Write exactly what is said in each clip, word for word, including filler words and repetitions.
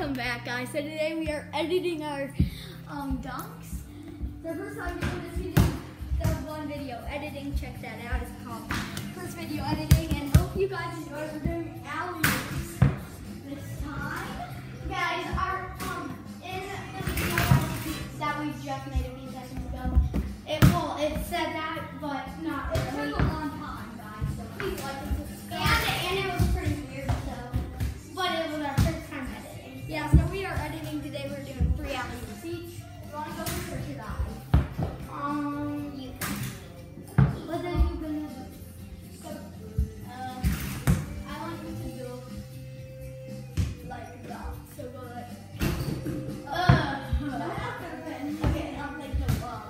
Welcome back, guys. So today we are editing our um, dunks. The first time we did this, we did that one video editing. Check that out. It's called First Video Editing. And hope you guys enjoy. We're doing alley-oops this time. Guys, our um in the video that we just made a few seconds ago, it well, it said that, but not. It took a long time, guys. So please like and subscribe. And, and it was pretty weird, so. But it was our first time editing. Yeah, so we are editing today. We're doing three alley-oops each. You want to go first or should I? Um, you. What are you gonna do? So, uh, I want you to do like that. So go like. Uh, okay, I'll take the ball.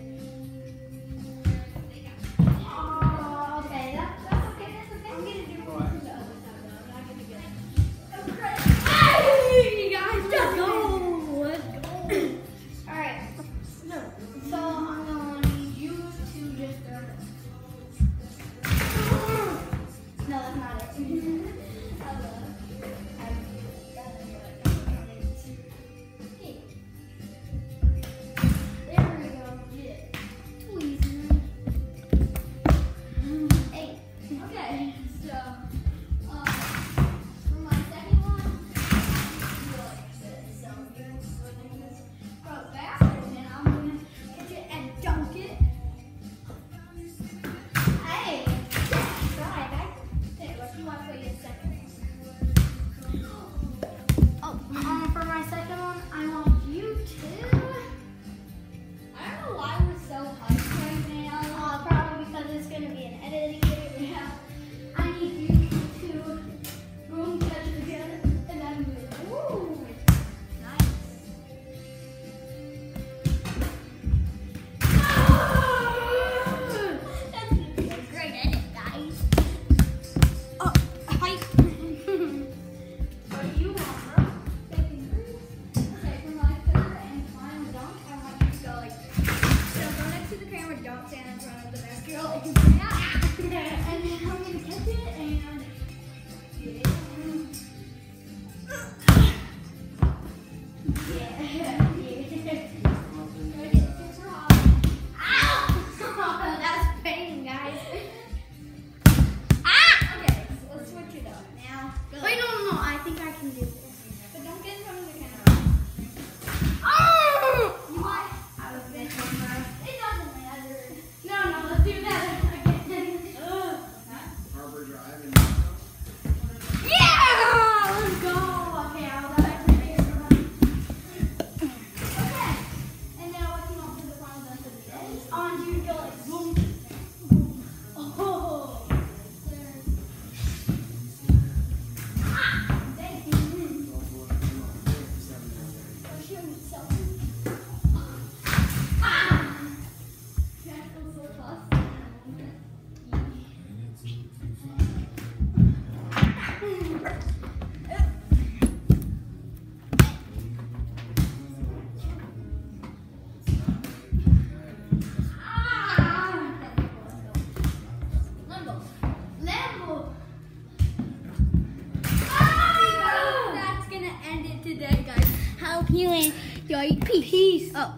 Oh, okay, that, that's okay. That's okay. I'm gonna do more from the other side though. I'm not gonna get. Hey, guys, let's go. Let's go. All right. No. So I'm gonna need you to just throw this. No, that's not it. I love it. Hey. There we go. Yeah. Please. Hey. Okay. So, um, for my second one, like this. So you're just gonna just go back, and then I'm gonna catch it and dunk it. Hey, try, guys. Hey, what do you want for your second one? Oh, um, for my second one, I want you to. I don't know why we're so hyped right now. Uh, probably because it's gonna be an editing video. I need you to boom catch it again and then move. Woo! Nice. That's gonna be a great edit, guys. Oh, hype. What do you want, bro? Taking three. Okay, for my third and final dunk, I want you to go like. So go next to the camera, don't stand in front of the basket. Like you bring out. And then I'm gonna catch it and. Yeah. Yeah. Yeah. Ow! That's pain, guys. Ah! Okay, so let's switch it up now. Go. Wait, no, no, no. I think I can do this. But don't get in front of the camera. Oh! You might. I was thinking, bro. It doesn't matter. No, no, let's do that again. Ugh. Harbor Drive and Yeah! Let's go! Okay, I'll go back to the camera. Okay. And now what you want for the final dunk of the day? I want you to go like boom. Boom. Oh. There. Ah! Thank you. Oh, shoot yourself. Ah! That feels so tough. That's gonna end it today, guys. Hope you enjoyed. Peace. Oh.